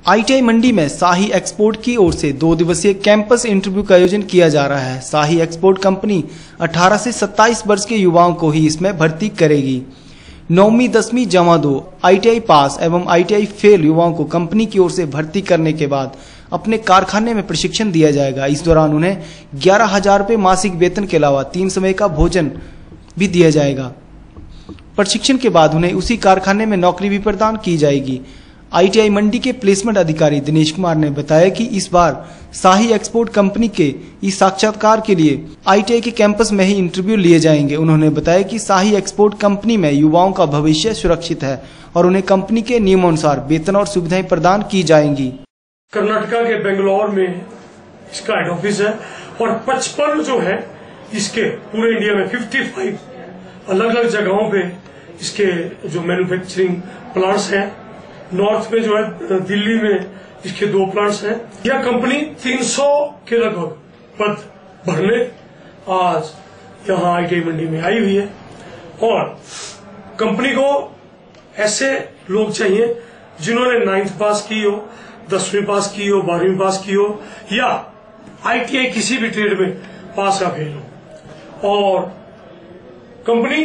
ITI मंडी में शाही export की ओर से 2 दिवसीय कैंपस इंटरव्यू का आयोजन किया जा रहा है। शाही एक्सपोर्ट कंपनी 18 से 27 वर्ष के युवाओं को ही इसमें भर्ती करेगी। 9वीं 10वीं जमा 2 आईटीआई पास एवं आईटीआई फेल युवाओं को कंपनी की ओर से भर्ती करने के बाद अपने कारखाने में प्रशिक्षण दिया जाएगा। इस दौरान उन्हें 11,000 रुपये मासिक वेतन के अलावा 3 समय का भोजन भी दिया जाएगा। प्रशिक्षण के बाद उन्हें उसी कारखाने में नौकरी भी प्रदान की जाएगी। आईटीआई मंडी के प्लेसमेंट अधिकारी दिनेश कुमार ने बताया कि इस बार शाही एक्सपोर्ट कंपनी के इस साक्षात्कार के लिए आईटीआई के कैंपस में ही इंटरव्यू लिए जाएंगे। उन्होंने बताया कि शाही एक्सपोर्ट कंपनी में युवाओं का भविष्य सुरक्षित है और उन्हें कंपनी के नियमानुसार वेतन और सुविधाएं प्रदान की जाएंगी। कर्नाटका के बेंगलोर में इसका हेड ऑफिस है और 55 जो है इसके पूरे इंडिया में 55 अलग अलग जगहों पे इसके जो मैन्युफैक्चरिंग प्लांट्स हैं। नॉर्थ में जो है दिल्ली में इसके 2 प्लांट्स हैं। यह कंपनी 300 के लगभग पद भरने आज यहाँ आईटीआई मंडी में आई हुई है और कंपनी को ऐसे लोग चाहिए जिन्होंने 9th पास की हो, 10वीं पास की हो, 12वीं पास की हो या आईटीआई किसी भी ट्रेड में पास का फेल हो। और कंपनी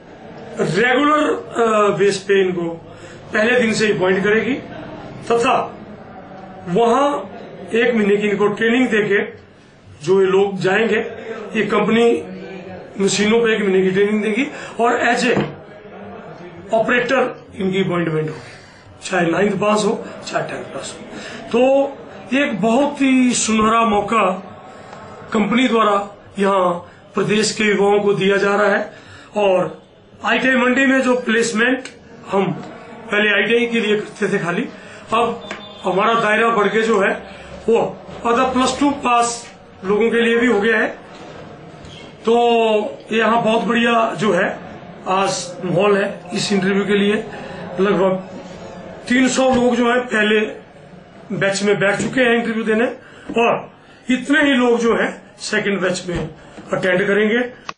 रेगुलर बेस पे इनको पहले दिन से अपॉइंट करेगी तथा वहां 1 महीने की इनको ट्रेनिंग देके जो ये लोग जाएंगे, ये कंपनी मशीनों पे 1 महीने की ट्रेनिंग देगी और एज ए ऑपरेटर इनकी अपॉइंटमेंट होगी, चाहे 9th पास हो चाहे 10th पास हो। तो एक बहुत ही सुनहरा मौका कंपनी द्वारा यहाँ प्रदेश के युवाओं को दिया जा रहा है। और आईटीआई मंडी में जो प्लेसमेंट हम पहले आईटीआई के लिए करते थे खाली, अब हमारा दायरा बढ़ के जो है वो अदर +2 पास लोगों के लिए भी हो गया है। तो यहाँ बहुत बढ़िया जो है आज माहौल है इस इंटरव्यू के लिए। लगभग 300 लोग जो है पहले बैच में बैठ चुके हैं इंटरव्यू देने और इतने ही लोग जो है सेकंड बैच में अटेंड करेंगे।